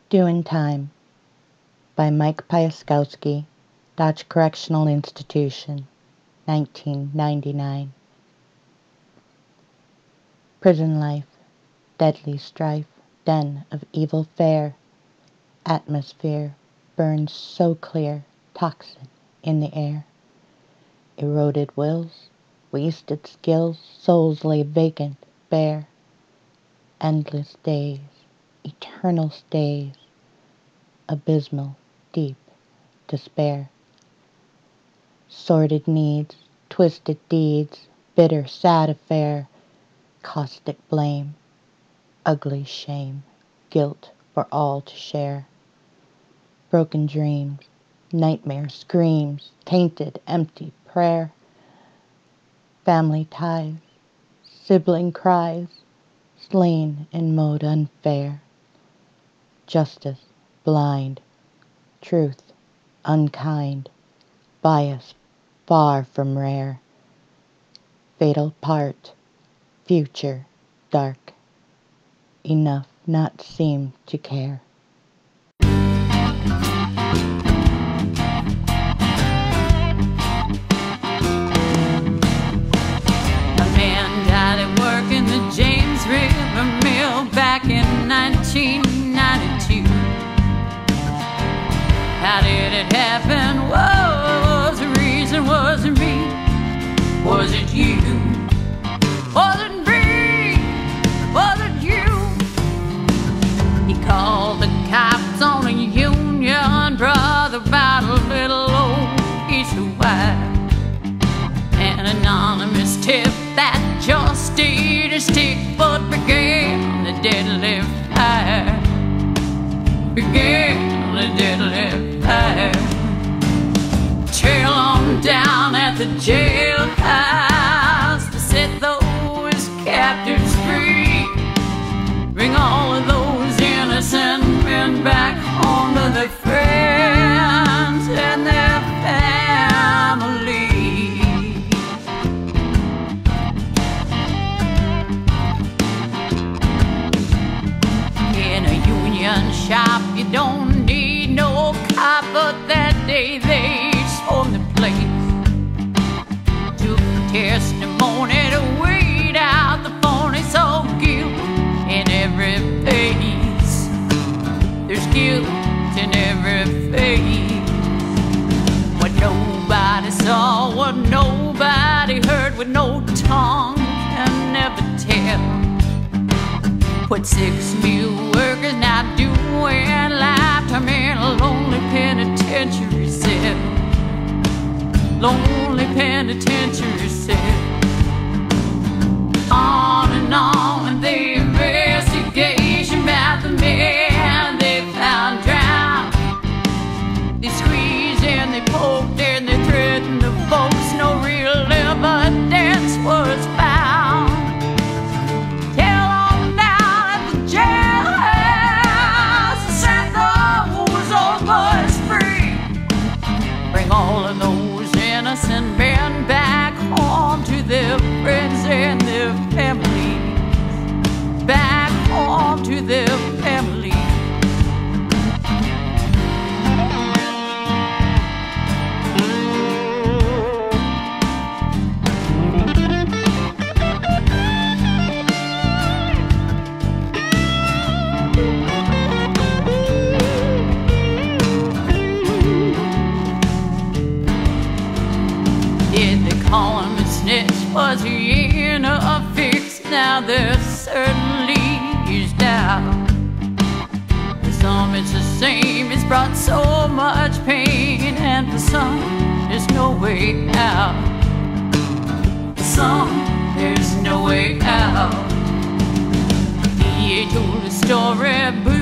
Doing Time by Mike Piaskowski, Dodge Correctional Institution, 1999. Prison life, deadly strife, den of evil fare. Atmosphere burns so clear, toxin in the air. Eroded wills, wasted skills, souls lay vacant, bare. Endless days, eternal stays, abysmal, deep despair. Sordid needs, twisted deeds, bitter, sad affair, caustic blame, ugly shame, guilt for all to share. Broken dreams, nightmare screams, tainted, empty prayer. Family ties, sibling cries, slain in mode unfair. Justice blind, truth unkind, bias far from rare. Fatal part, future dark, enough not seem to care. Back in 1992. How did it happen? Was the reason? Wasn't me? Was it you? Was it me? Was it you? He called the cops on a union brother about a little old piece of wire. An anonymous tip that just stayed a stick but began the deadly fire. Began the deadly fire. Trail on down at the jailhouse to set those captives free. Bring all of those innocent men back home to their friends and their families. Shop, you don't need no cop, but that day they swarmed the place. Took testimony to weed out the phony, so guilt in every face. There's guilt in every face. What nobody saw, what nobody heard, with no tongue can never tell. Put 6 new workers now doing lifetime in a lonely penitentiary cell. Lonely penitentiary cell. On and on, the investigation about the man they found drowned. They squeezed and they poked and they threatened the folks. No real evidence was found. All of those innocent men back home to their friends and their families. Back home to their families. Call him a snitch, was he in a fix? Now there certainly is doubt. For some it's the same, it's brought so much pain, and for some there's no way out. For some there's no way out. He told a story